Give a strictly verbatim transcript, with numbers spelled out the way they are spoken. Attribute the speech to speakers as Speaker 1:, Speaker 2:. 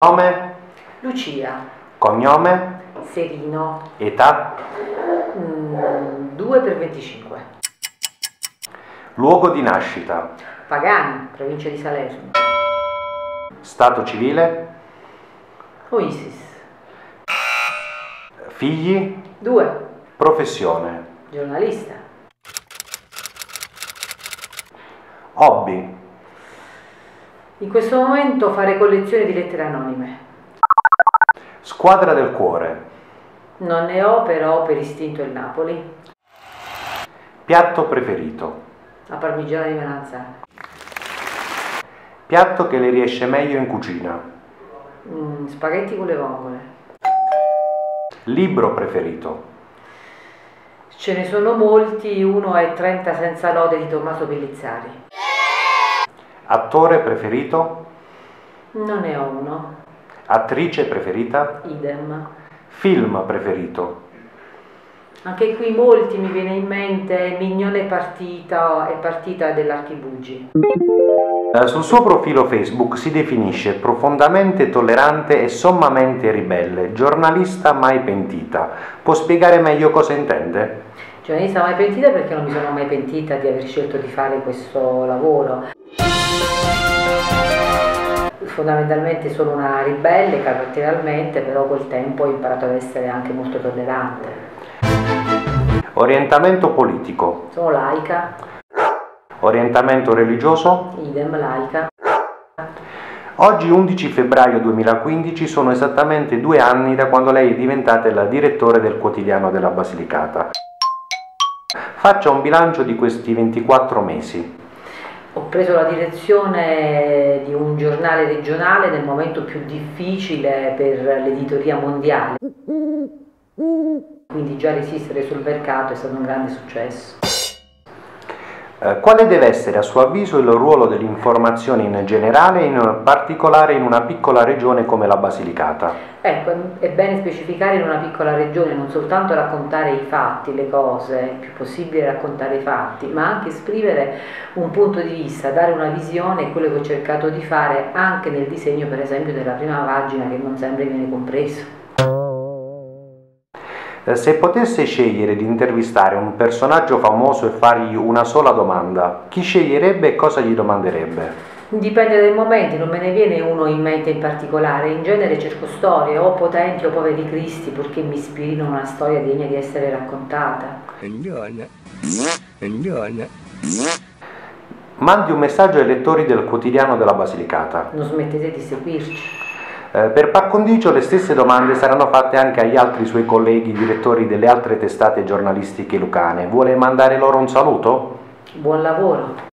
Speaker 1: Nome?
Speaker 2: Lucia.
Speaker 1: Cognome?
Speaker 2: Serino.
Speaker 1: Età?
Speaker 2: Mm, due per venticinque.
Speaker 1: Luogo di nascita?
Speaker 2: Pagani, provincia di Salerno.
Speaker 1: Stato civile?
Speaker 2: Oasis.
Speaker 1: Figli?
Speaker 2: Due.
Speaker 1: Professione?
Speaker 2: Giornalista.
Speaker 1: Hobby?
Speaker 2: In questo momento fare collezione di lettere anonime.
Speaker 1: Squadra del cuore?
Speaker 2: Non ne ho, però per istinto il Napoli.
Speaker 1: Piatto preferito?
Speaker 2: La parmigiana di melanzane.
Speaker 1: Piatto che le riesce meglio in cucina?
Speaker 2: Mm, spaghetti con le vongole.
Speaker 1: Libro preferito?
Speaker 2: Ce ne sono molti, uno è trenta senza lode di Tommaso Pellizzari.
Speaker 1: Attore preferito?
Speaker 2: Non ne ho uno.
Speaker 1: Attrice preferita?
Speaker 2: Idem.
Speaker 1: Film preferito?
Speaker 2: Anche qui molti mi viene in mente Mignone partita e partita dell'Archibugi.
Speaker 1: Eh, Sul suo profilo Facebook si definisce profondamente tollerante e sommamente ribelle, giornalista mai pentita. Può spiegare meglio cosa intende?
Speaker 2: Giornalista mai pentita perché non mi sono mai pentita di aver scelto di fare questo lavoro. Fondamentalmente sono una ribelle caratterialmente, però col tempo ho imparato ad essere anche molto tollerante.
Speaker 1: Orientamento politico?
Speaker 2: Sono laica.
Speaker 1: Orientamento religioso?
Speaker 2: Idem, laica.
Speaker 1: Oggi undici febbraio duemilaquindici sono esattamente due anni da quando lei è diventata la direttore del quotidiano della Basilicata. Faccia un bilancio di questi ventiquattro mesi.
Speaker 2: Ho preso la direzione di un giornale regionale nel momento più difficile per l'editoria mondiale. Quindi già resistere sul mercato è stato un grande successo.
Speaker 1: Eh, quale deve essere a suo avviso il ruolo dell'informazione in generale e in particolare in una piccola regione come la Basilicata?
Speaker 2: Ecco, è bene specificare in una piccola regione non soltanto raccontare i fatti, le cose, il più possibile raccontare i fatti, ma anche esprimere un punto di vista, dare una visione, quello che ho cercato di fare anche nel disegno per esempio della prima pagina che non sempre viene compreso.
Speaker 1: Se potesse scegliere di intervistare un personaggio famoso e fargli una sola domanda, chi sceglierebbe e cosa gli domanderebbe?
Speaker 2: Dipende dai momenti, non me ne viene uno in mente in particolare, in genere cerco storie o potenti o poveri cristi purché mi ispirino a una storia degna di essere raccontata.
Speaker 1: Buongiorno. Buongiorno. Mandi un messaggio ai lettori del quotidiano della Basilicata.
Speaker 2: Non smettete di seguirci.
Speaker 1: Eh, per par condicio le stesse domande saranno fatte anche agli altri suoi colleghi direttori delle altre testate giornalistiche lucane. Vuole mandare loro un saluto?
Speaker 2: Buon lavoro.